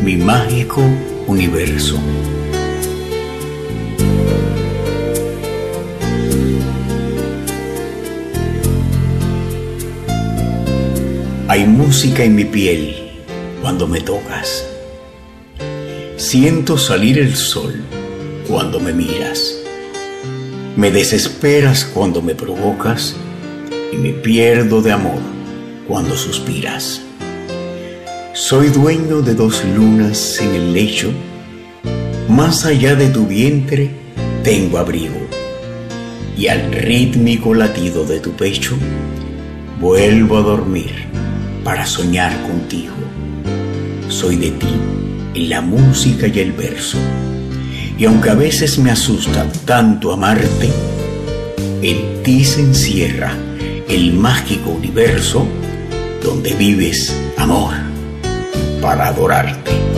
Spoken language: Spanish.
mi mágico universo. Hay música en mi piel cuando me tocas. Siento salir el sol cuando me miras. Me desesperas cuando me provocas y me pierdo de amor cuando suspiras. Soy dueño de 2 lunas en el lecho. Más allá de tu vientre tengo abrigo, y al rítmico latido de tu pecho vuelvo a dormir para soñar contigo. Soy de ti en la música y el verso, y aunque a veces me asusta tanto amarte, en ti se encierra el mágico universo donde vives, amor, para adorarte.